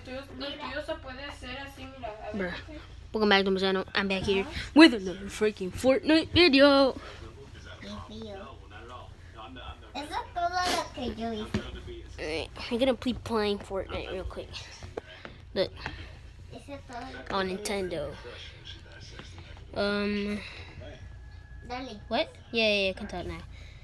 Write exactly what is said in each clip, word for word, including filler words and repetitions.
tuyos, los tuyos se puede hacer así, mira. A ver, Bruh. Welcome back to my channel. I'm back here with another freaking Fortnite video. Eso es todo lo que yo hice. Alright, I'm gonna be playing Fortnite real quick. Look, Eso es todo lo que on yo hice. Nintendo. Um, Dale. what? Yeah, yeah, yeah, I can talk now.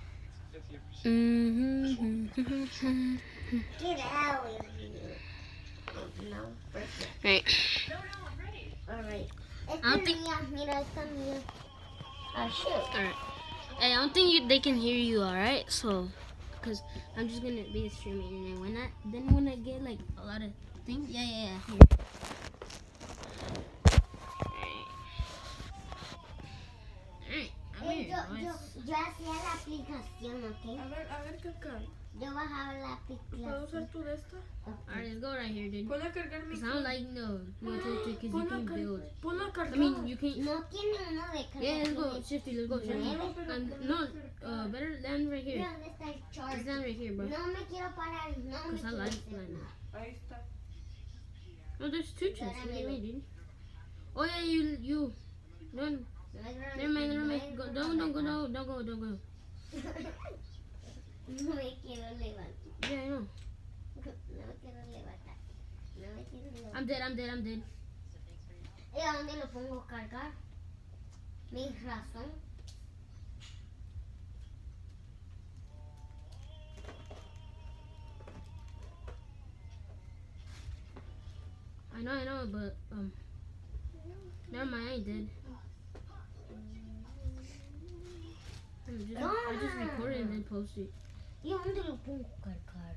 Mm-hmm. Get out. No. Right. Alright. I Esta don't es think- mía. Mira, esta es mía. Oh, shoot. Alright. Hey, I don't think you, they can hear you, alright? So, because I'm just gonna be streaming, and then when I, then when I get like a lot of things, yeah, yeah, yeah. Here. Alright. I'm Eh, here, yo, yo, boys. yo hacía la aplicación, ¿ok? A ver, a ver, Caca. Yo bajaba la ¿Puedo aplicación. usar tu de esta? Alright, let's go right here, dude. Ponla a cargar mi. Cause I don't like no, no trick because you Ponla a can car- build. Ponla a cargar. I mean, you can't. No tiene uno de carga. Yeah, let's go, tiene- Shifty, let's go, Shifty. Nueve. And, no, uh, better land right here. ¿Dónde está el Let's charge? land right here, bro. No me quiero parar. No me Cause I quiero like hacer. land now. Ahí está. No, there's two chests. What do you mean, dude? Oh yeah, you, you. No, No, never mind, never mind. Go, don't, don't go, no, don't go, don't go. No me quiero levantar. Yeah, I know. No me quiero levantar. No me quiero levantar. I'm dead, I'm dead, I'm dead. ¿Y a dónde lo pongo a cargar? Mi razón. I know, I know, but um, never mind, I ain't dead. I'm just, I just record it and then post it. ¿Y a dónde lo pongo a cargar?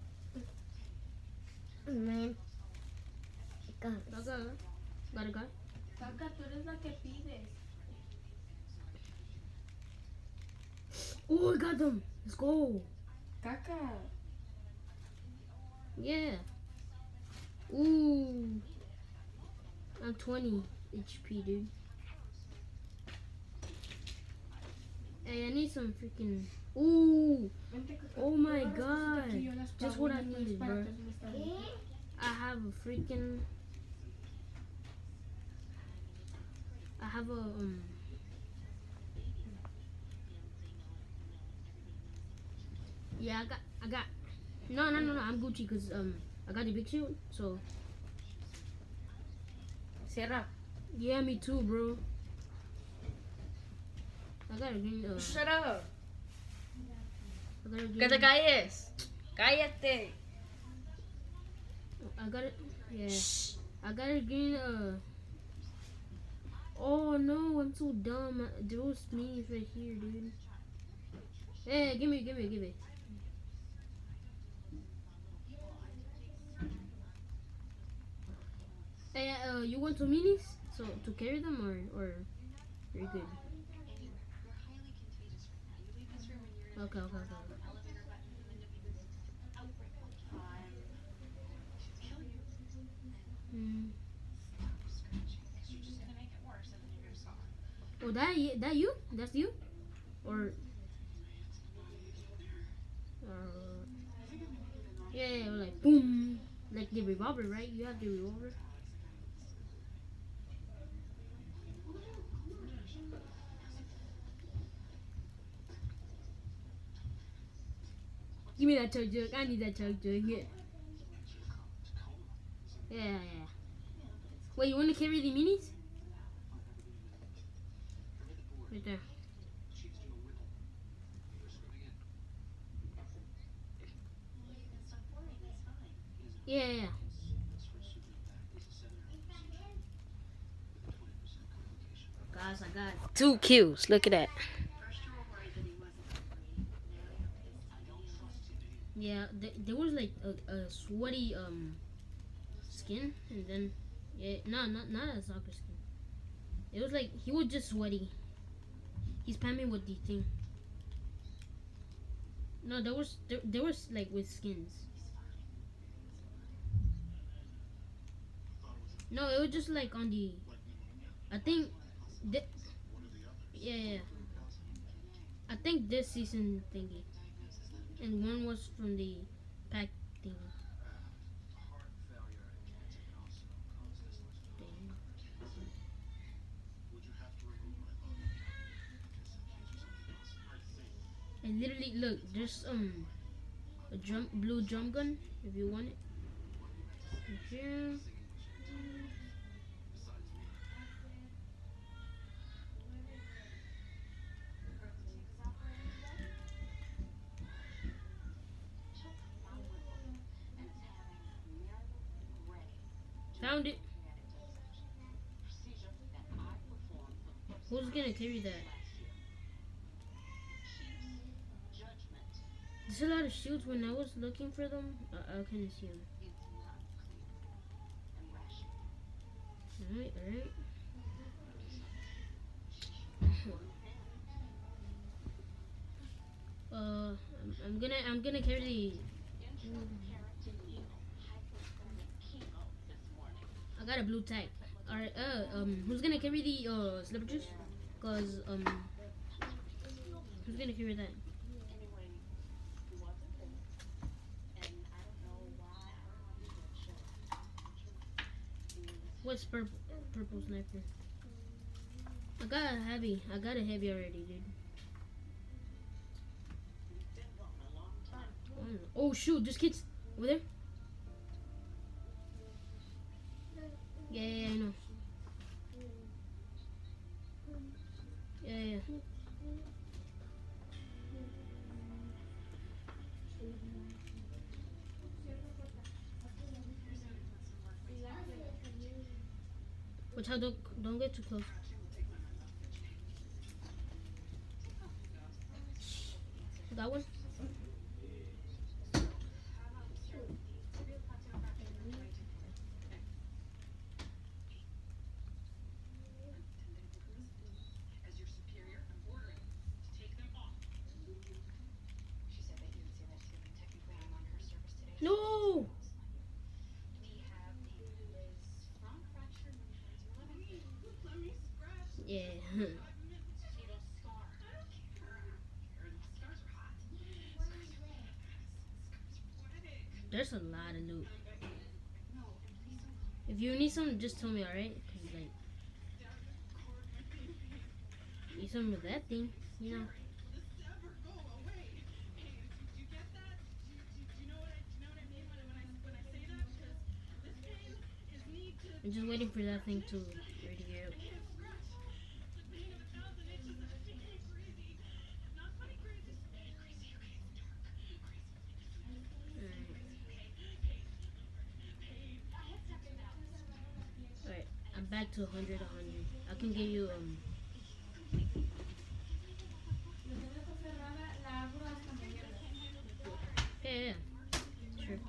Man. Okay, got a guy. Caca, tú eres la que pides. Oh, I got them. Let's go. Caca. Yeah. Ooh. I'm twenty H P, dude. Hey, I need some freaking. Ooh. Vente, Caca. Oh my Yo las god. puse aquí, yo las Just pago, what I después needed, para bro. que me está ¿Qué? bien. I have a freaking. I have a um. Yeah, I got, I got. No, no, no, no. I'm Gucci because um, I got the big shield. So Cierra. yeah, me too, bro. I got a green. Uh, Shut up. I got a green. Que te calles. Cállate. I got it. Yeah, I got a green. Uh. Oh no, I'm so dumb. Uh, There was minis right here, dude. Hey, give me, give me, give me. Hey, uh, you want some minis? So to carry them, or or you're good? Okay, okay, okay. Hmm. Oh, that y- that you? That's you? Or uh, yeah, yeah, like boom, like the revolver, right? You have the revolver. Give me that chug jug. I need that chug jug. Yeah. Yeah, yeah. Wait, you want to carry the minis? Right there. Yeah, yeah, yeah. Guys, I got two kills. Look at that. Yeah, th there was like a, a sweaty um skin, and then yeah, no, not not a soccer skin. It was like he was just sweaty. He's spamming with the thing. No, there was there, there was like with skins. No, it was just like on the. I think. Th yeah, yeah. I think this season thingy, and one was from the pack thingy. I literally look. There's um a drum blue drum gun if you want it. Right here. Found it. Who's gonna carry that? There's a lot of shields. When I was looking for them, I, I couldn't see them. Alright, alright. uh, I'm, I'm gonna, I'm gonna carry. I got a blue tag. Alright, uh, um, who's gonna carry the uh slipper juice? Cause um, who's gonna carry that? What's purple? Purple sniper. I got a heavy. I got a heavy already, dude. Oh shoot! There's kids over there. Yeah, yeah, yeah, I know. Yeah, yeah. Watch out! Don't don't get too close. That one. No! Yeah. There's a lot of loot. If you need some, just tell me, alright? Cause like, need some of that thing, you know. I'm just waiting for that thing to ready up. Alright, I'm back to one hundred, one hundred. I can give you, um... Yeah, yeah, sure.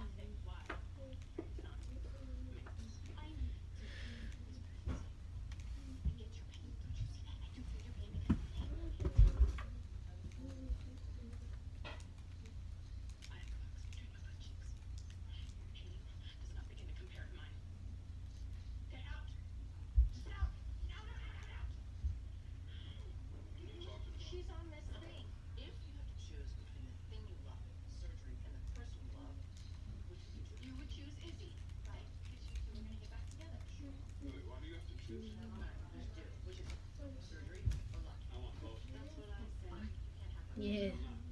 Yeah.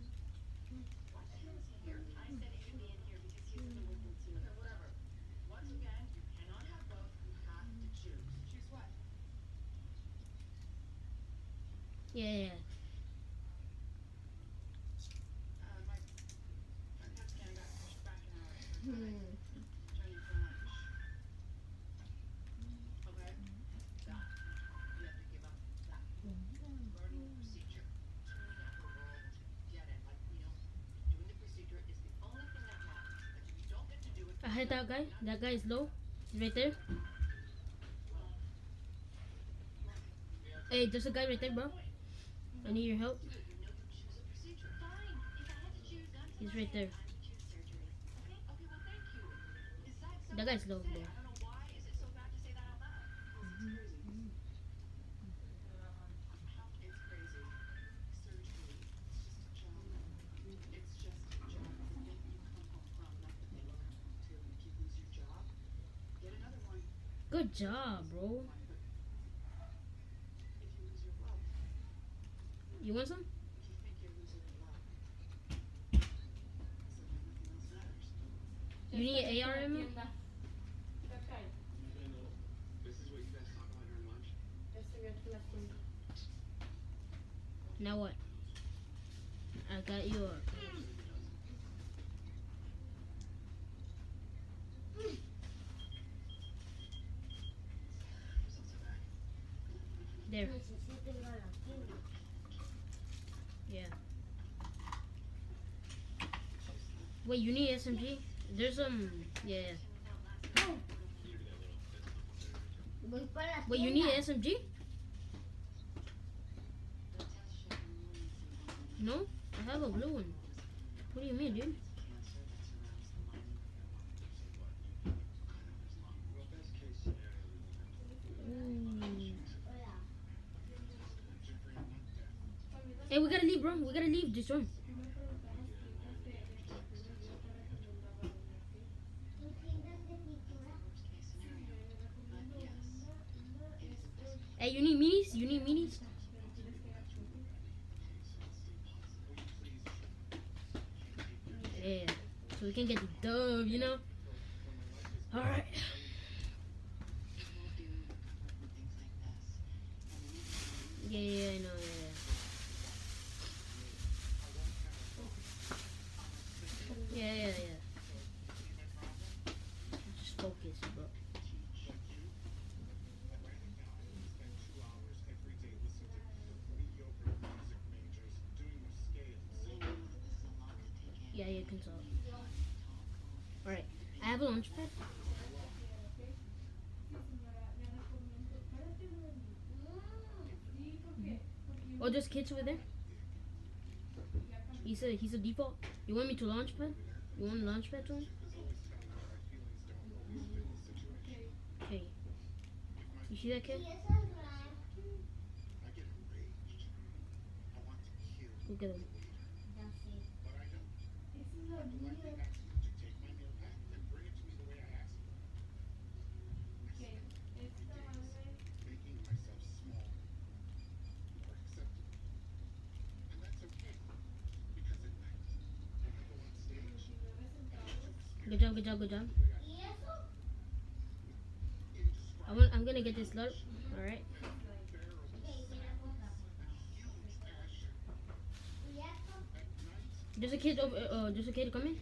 Yeah. I hit that guy. That guy is low. He's right there. Hey, there's a guy right there, bro. I need your help. He's right there. That guy's low, bro. Good job, bro. You want some? You need A R ammo? Now what? I got you. There. Necesito ir a la tienda. Yeah. Wait, you need S M G? There's um, yeah. Voy para la Wait, you tienda. need S M G? No, I have a blue one. What do you mean, dude? Mm. Hey, we gotta leave, bro. We gotta leave this room. Hey, you need minis? You need minis? Yeah, so we can get the dub, you know? Alright. Yeah, yeah, I know, yeah, yeah. Yeah, yeah, yeah. Just focus, bro. Yeah, you can talk. Alright, I have a launch pad. Oh, there's kids over there. He's a he's a default. You want me to launch pad? You want launch pad to him? Okay. You see that kid? Look at him. Good job, good job, good job. I want, I'm gonna get this slurp. Alright. There's a kid over, uh, there's a kid coming.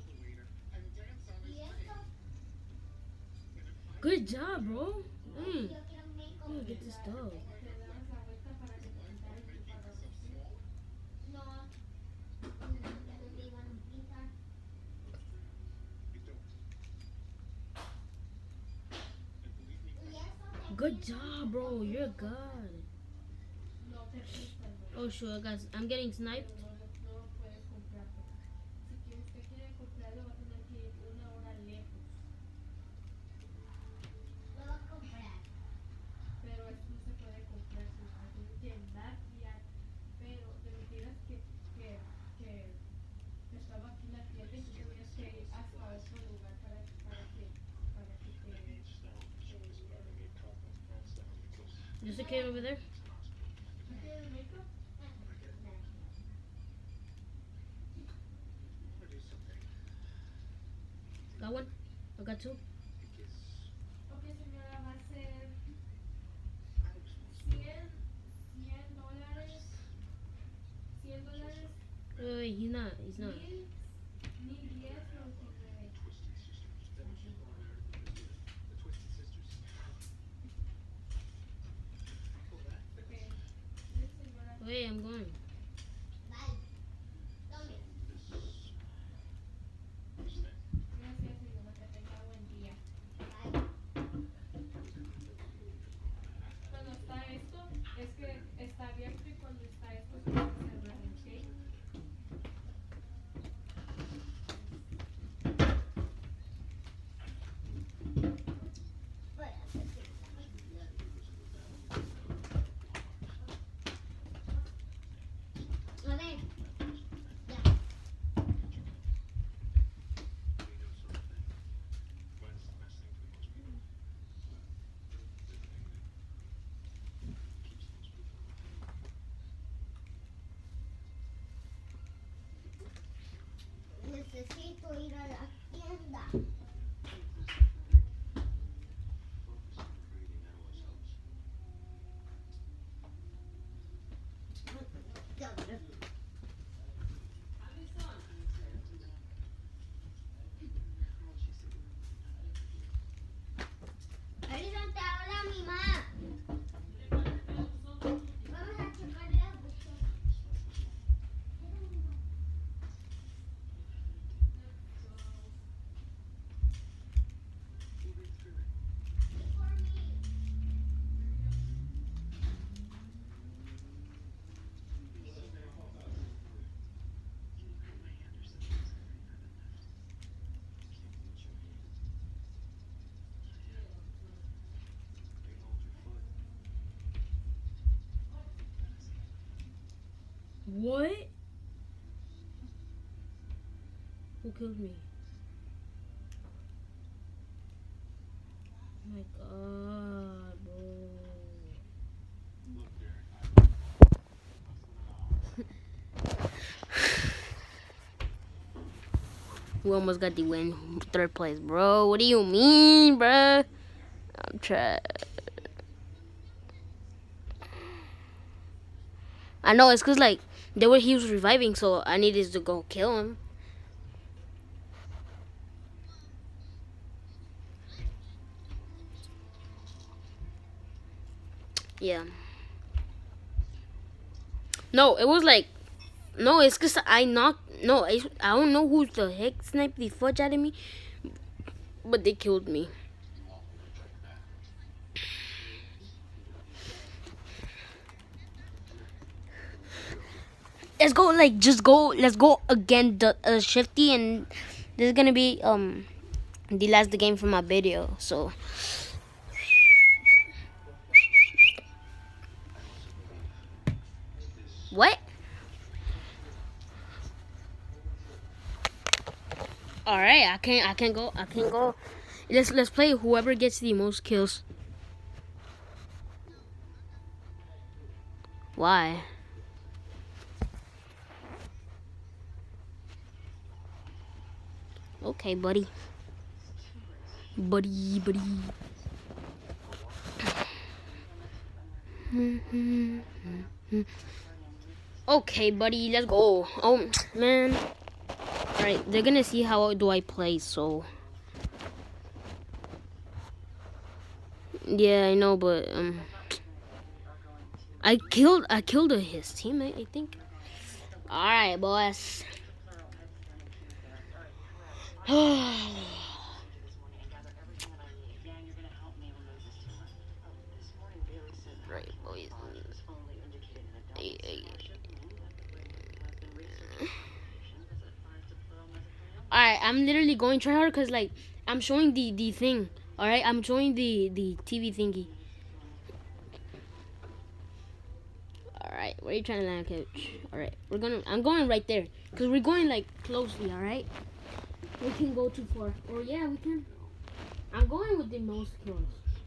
Good job, bro. Mm. Yeah, get this dog. Good job, bro. You're good. Oh, sure, guys. I'm getting sniped. There's a kid over there. Got one. I got two. Wait, wait, he's not. He's not. Wait, I'm going. Mamá. Vamos a checar la bucha. What? Who killed me? Oh my god, bro. We almost got the win. Third place, bro. What do you mean, bro? I'm trying. I know, it's because, like, they were, he was reviving, so I needed to go kill him. Yeah. No, it was like, no, it's because I knocked, no, I, I don't know who the heck sniped the fudge out of me, but they killed me. Let's go, like, just go, let's go again, the uh, Shifty, and this is gonna be, um, the last game for my video, so. What? All right, I can't. I can't go. I can't go. Let's let's play. Whoever gets the most kills. Why? Okay, buddy. Buddy, buddy. Okay, buddy. Let's go. Oh man. Alright, they're gonna see how do I play, so yeah, I know, but um I killed I killed his teammate, I think. Alright, boys. Right, boys. Hey, hey. Alright, I'm literally going try hard because, like, I'm showing the the thing. Alright, I'm showing the the T V thingy. Alright, where are you trying to land, coach? Alright, we're gonna I'm going right there because we're going, like, closely. Alright, we can go too far, or yeah, we can. I'm going with the most kills.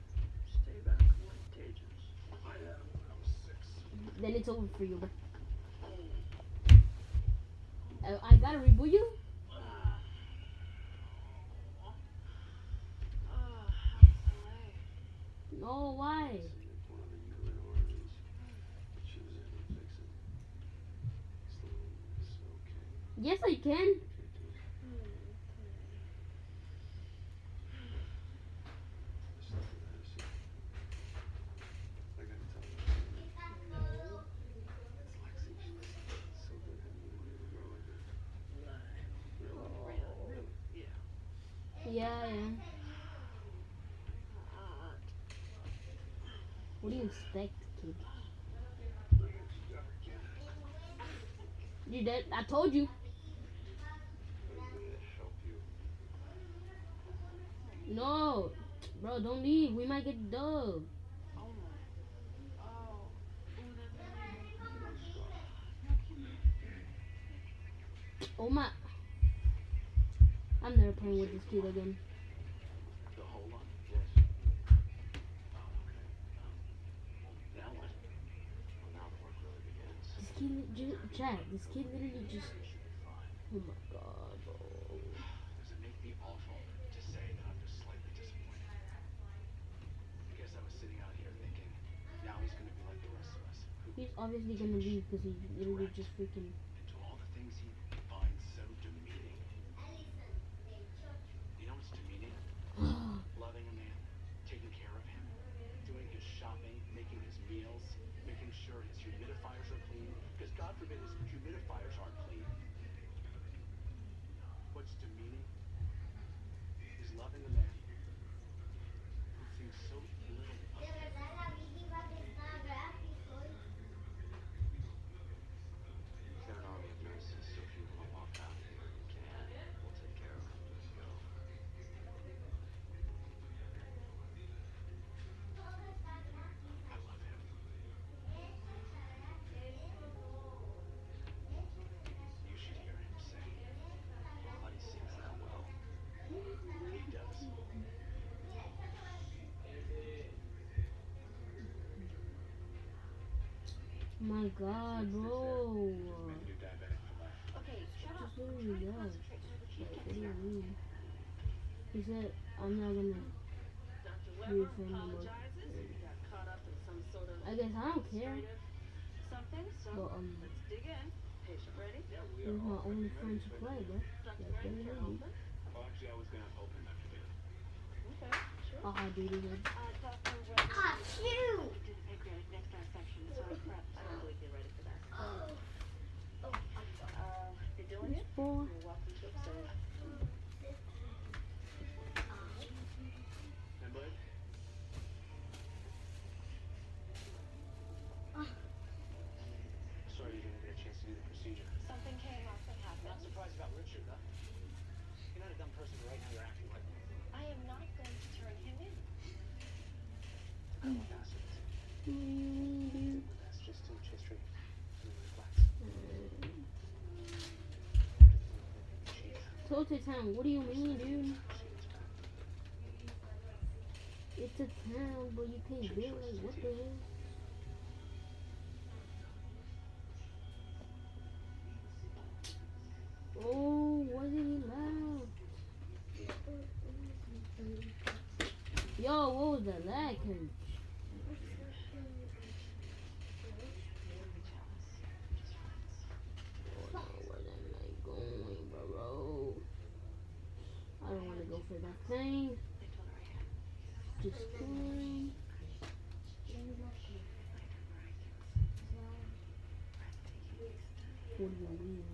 Then it's over for you, bro. I, I gotta reboot you. No, why? Yes, I can. Yeah, I am. What do you expect, kid? You did. I told you. No, bro, don't leave. We might get dub. Oh my! I'm never playing with this kid again. This kid just, Chad, this kid literally just, oh my god, bro. Does it make me awful to say that I'm just slightly disappointed? I guess I was sitting out here thinking, now he's gonna be like the rest of us. He's obviously gonna leave because he literally just freaking. And do all the things he finds so demeaning. You know what's demeaning? Loving a man, taking care of him, doing his shopping, making his meals, making sure his humidifiers are clean, because God forbid his humidifiers aren't clean. What's demeaning is loving a man who thinks so little of De you. verdad la Big Bang está gratis hoy. We've got an army of nurses, so if you want to walk out here, you can. We'll take care of them. Just go. I love him. You should hear him sing. Nobody sings that well. He does. My God, bro. Maybe you're diabetic for life. Okay, shut up. Just literally that. Concentrate so the kid Like, gets what do you here. mean? He said, I'm not gonna Doctor be Weber a fan no more. apologizes. He got caught up in some sort of I guess I don't care. administrative something, so But, um, let's dig in. Patient ready? Yeah, we he's are my all only ready friend to for play, it. bro. Doctor That's ready? what You're it is. open? Well, actually, I was going to open after dinner. Okay, sure. Haha, dude, it is. Uh, Doctor Weber Ah, shoot! did a pancreatic next dissection, so I'm prepped. I don't believe you're ready for that. Oh, Uh, you're doing This it? boy. You're welcome to observe. And bud? Sorry you didn't get a chance to do the procedure. Something came up that happened. Not surprised about Richard, huh? You're not a dumb person, but right now you're acting like one. I am not going to turn him in. I don't want to ask it. What do you mean, dude? That's just too much history. And then relax. Jeez. Tote Town, what do you mean, dude? It's a town, but you can't build like what the hell? Oh, what did he laugh? Yo, what was the lag? Cause oh no, where am I going, bro? I don't want to go for that thing. Just kidding. What do you mean?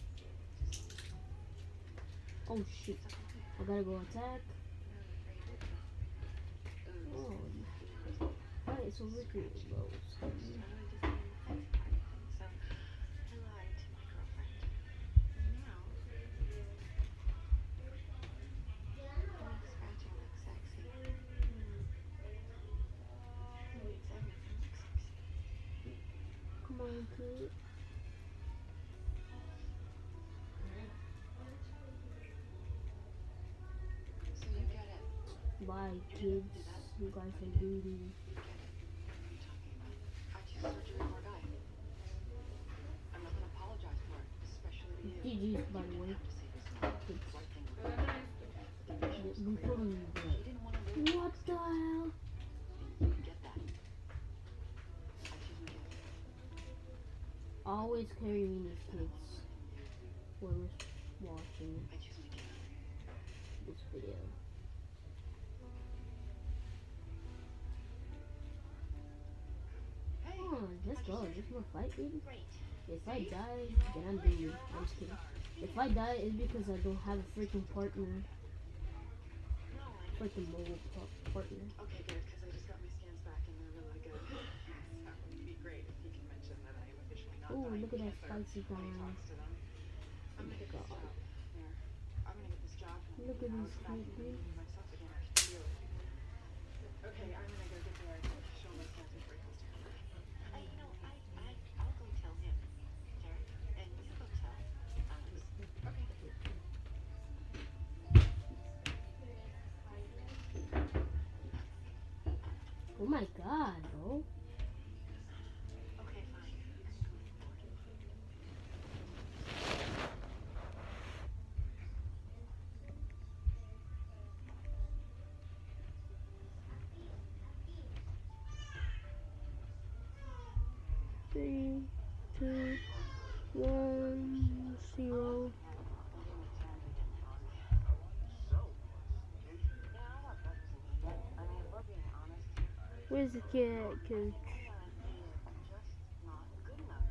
Oh shit. I gotta go attack. Oh. Alright, so Ricky, bro. So, I lied to my girlfriend. Now, don't scratch all that sexy. Makes everything look sexy. Come on, kid. So you get it. Bye, kids. You guys are duty. I choose surgery or die. I'm not gonna apologize for it, especially to you. G G's, by the way. Have to say this now. It's, Right thing to do. we put him He like, didn't want to live. what the hell? You get that. I choose Miguel. Always carry me these kids. Whoever's watching I choose Miguel. this video. Hey, Come on, let's go. This is my fight, baby. great. If I die, then I'm doomed. I'm just kidding. If I die, it's because I don't have a freaking partner. No, I Freaking mobile pa- partner. Okay, good, because I just got my scans back and they're really good. That would be great if you can mention that I am officially not Ooh, dying look at that cancer spicy when he guy. talks to them. I'm gonna get this God. job. There. I'm gonna get this job. and Look at now these it's back people. to being myself again. I can feel it. Okay, I'm gonna go get there and show my scans before he comes to me. I, you know, I, I, I'll go tell him, Derek, and you go tell Alex. Okay. Oh my god, bro. Okay, fine. Three, two, one, zero. Yeah, I want better than that. I mean, we're being honest here. Where's the kid, coach? just not good enough.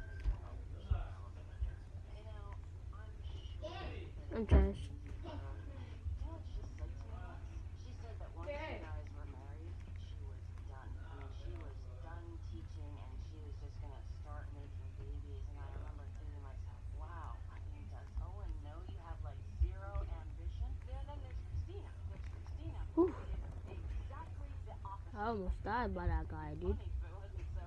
You know, I'm sure. I'm trash. You know what she just said to me once? She said that once you guys were married, she was done. I mean, she was done teaching and she was just gonna start making babies. And I remember thinking to myself, wow, I mean, does Owen know you have like zero ambition? Then, then there's Christina. There's Christina, who Whew. is exactly the opposite. I almost died by that guy, dude. Funny, but it wasn't so.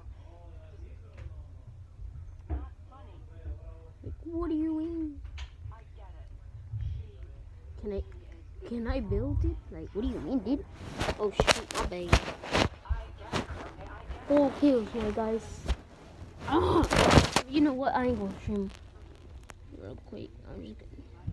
Not funny. Like, what do you mean? I get it. She Can I, is. can I build it? Like, what do you mean, dude? Oh shoot, my bad. I get it. Okay, I get it. Four kills, my guys. Ah! You know what? I ain't gonna stream real quick. I'm just gonna.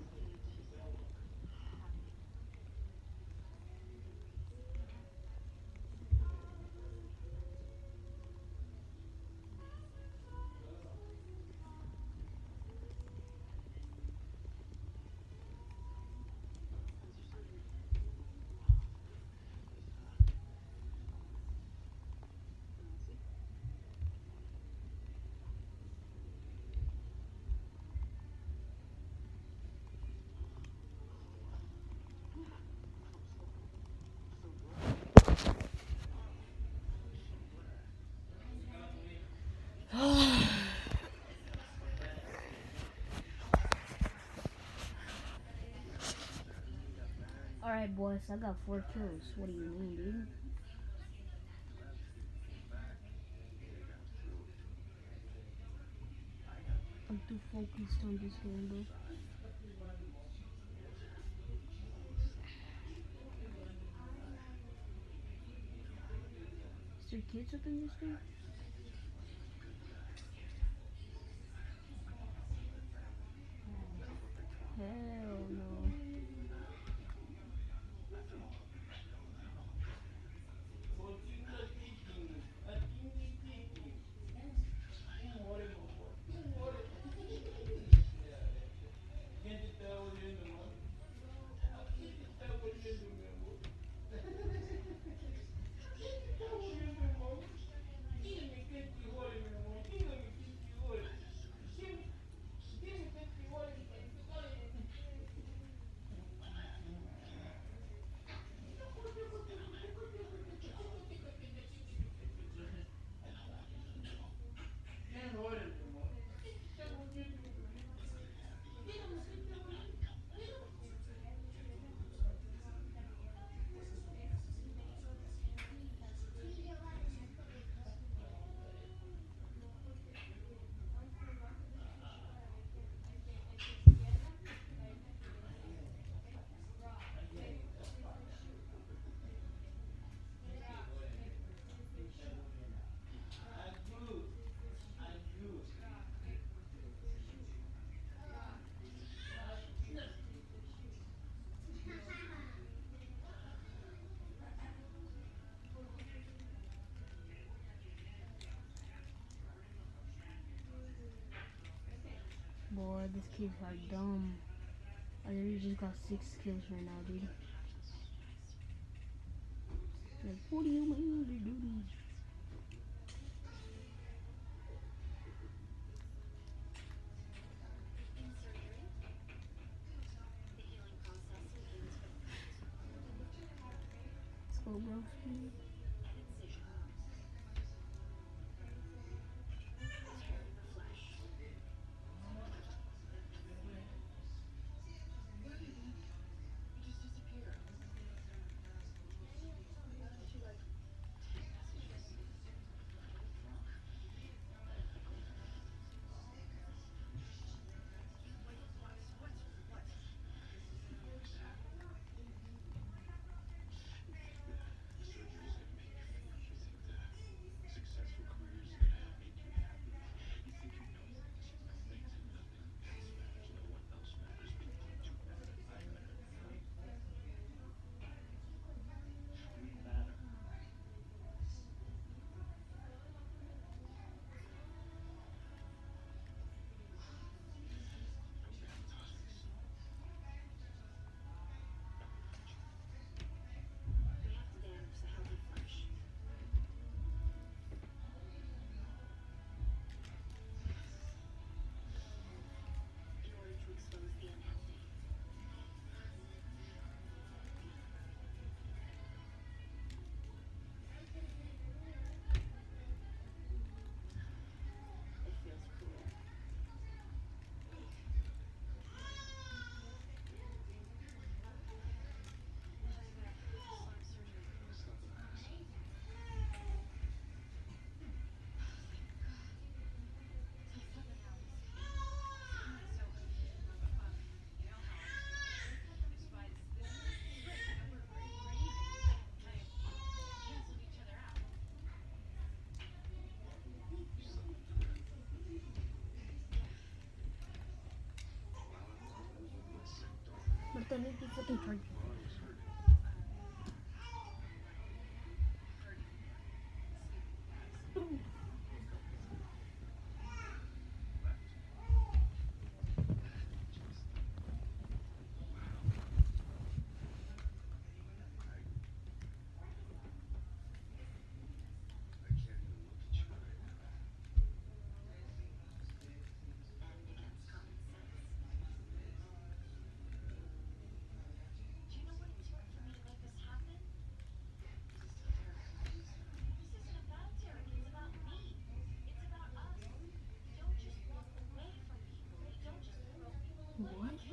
Alright, boys, I got four kills. What do you mean, dude? I'm too focused on this game, bro. Is there kids up in this game? Hell no. Boy, these kids are dumb. I literally just got six kills right now, dude. Like, what do you mean, dude? Let's go, bro. Puta, need the fucking charger. I can't even look at you right now. And against common sense. Do you know what it took for me to make this happen? This isn't about Derek, it's about me. It's about us. You don't just walk away from people. You don't just throw people away. What? You